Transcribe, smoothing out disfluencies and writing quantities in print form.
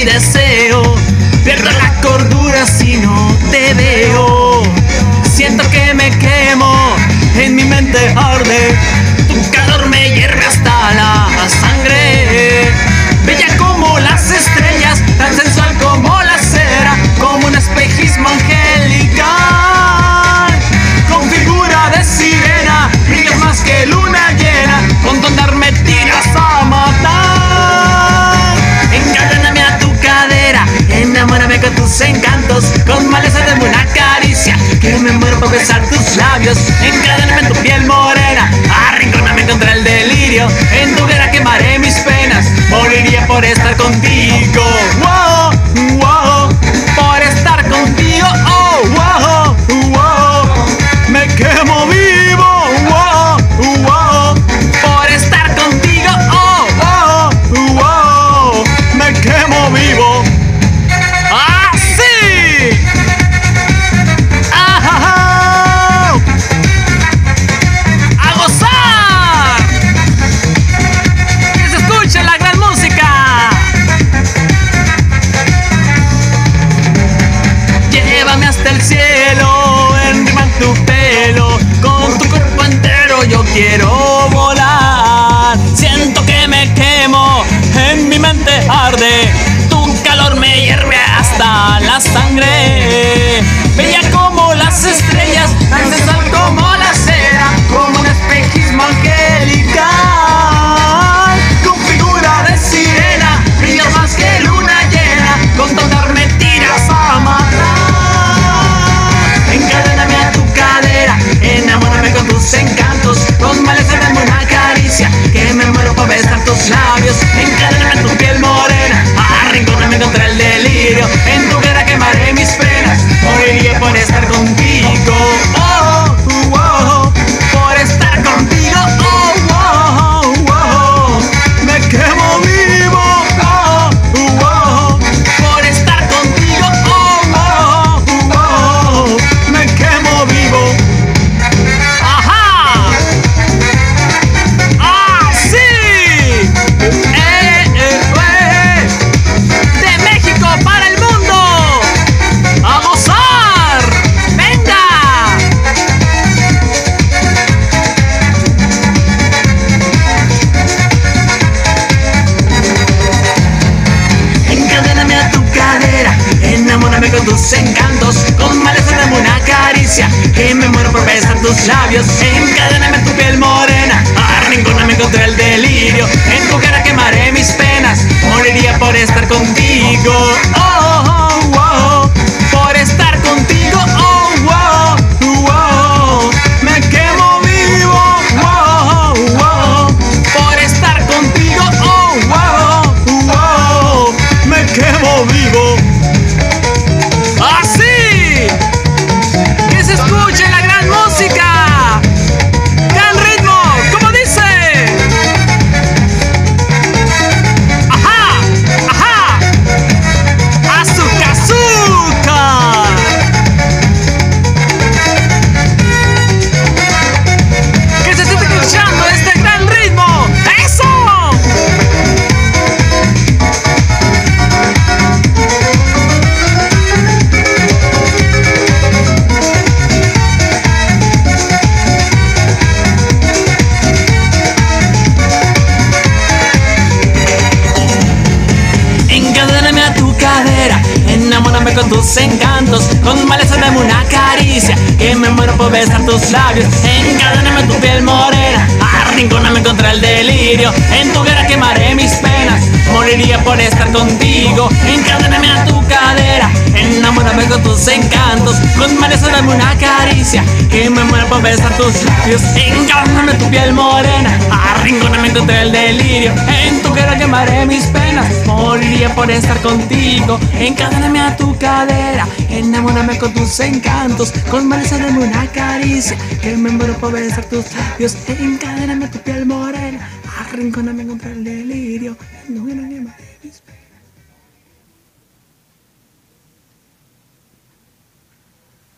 deseo. Pierdo la cordura si no te veo. Siento que me quemo, en mi mente arde. Tu calor me hierve hasta la sangre. Bella como las estrellas, tan sensual como la cera, como un espejismo angelical. Con figura de sirena, brillas más que luna llena, con tu andar me tiras a matar. Encadéname a tu cadera, enamórame con tus encantos, con maleza de una caricia, que me muero por besar tus labios. Encadéname en tu piel morena, arrinconame contra el delirio, en tu hoguera quemaré mis penas, moriría por estar contigo. Wow, wow, por estar contigo. Oh, wow, wow, me quemo vivo. Wow, wow, por estar contigo. Oh, wow, wow, me quemo vivo. ¡Ah, sí! ¡Ah, ¡a gozar! ¡Que se escuche la gran música! Llévame hasta el cielo, enrima en tu pelo, con tu cuerpo entero yo quiero volar. Siento que me quemo, en mi mente arde, tu calor me hierve hasta la sangre. Bella como las estrellas, tan sensual como la cera, como un espejismo angelical. Con figura de sirena, brillas más que luna llena, con tu andar me tiras a matar. Encadéname a tu cadera, enamórame con tus encantos, con maleza dame una caricia, que me muero por besar tus labios. Encadéname en tu piel morena, arrinconame contra el delirio, en tu hoguera quemaré mis penas, moriría por estar contigo. Oh, wow, por estar contigo. Oh, wow, wow, me quemo vivo. Oh, wow, por estar contigo. Oh, wow, wow, me quemo vivo. ¡Ajá! ¡Ah, sí! De México para el mundo, ¡a gozar! ¡Venga! Encadéname a tu cadera, enamórame con tus encantos, con maleza dame una caricia, que me muero por besar tus labios. Encadéname en tu piel morena, arrinconame contra el delirio, en tu hoguera quemaré mis penas, moriría por estar contigo. Oh, oh, wow, por estar contigo. Oh, wow, wow, me quemo vivo. Wow, wow, por estar contigo. Oh, wow, wow, me quemo vivo. ¡Así! ¡Que se escuche la gran música! ¡Gran ritmo! ¿Cómo dice? ¡Ajá! ¡Ajá! ¡Azúcar, azúcar! ¡Que se esté escuchando este gran ritmo! ¡Eso! Encadéname a tu cadera, enamórame con tus encantos, con maleza dame una caricia, que me muero por besar tus labios. Encadéname a tu piel morena, arrinconame contra el delirio, en tu hoguera quemaré mis penas, moriría por estar contigo. Encadéname a tu cadera, enamórame con tus encantos, con maleza dame una caricia, que me muero por besar tus labios. Encadéname a tu piel morena, arrinconame contra el delirio, en tu hoguera quemaré mis penas, moriría por estar contigo. Encadéname a tu cadera, enamórame con tus encantos, con maleza dame una caricia, que me muero por besar tus labios. Encadéname a tu piel morena, arrinconame contra el delirio, en tu hoguera quemaré mis penas.